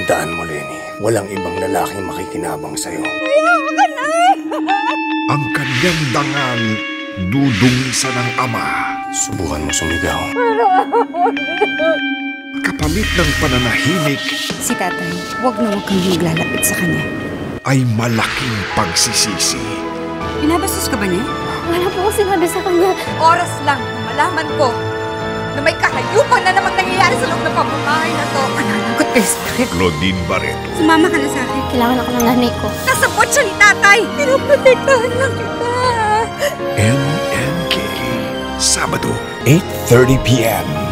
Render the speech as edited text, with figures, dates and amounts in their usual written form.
Tandaan mo, Lenny, walang ibang lalaking makikinabang sa'yo. Ayoko ka na! Ang kanyang dangal, dudungisa ng ama. Subukan mo sumigaw. Kapalit ng pananahimik, Si tatay, huwag na huwag kang maglalapit sa kanya. ay malaking pagsisisi. Pinabastos ka ba niya? Wala po akong sinabi sa kanya. Oras lang na malaman ko na may kahayupan na namang nangyayari sa loob ng pamamahay na to. Mananagot kayo sa akin. Claudine Barreto. Sumama ka na sa akin. Kailangan ako ng nanay ko. Nasabot siya ni tatay! Pinoprotektahan lang kita! NNK. Sabado, 8:30 p.m.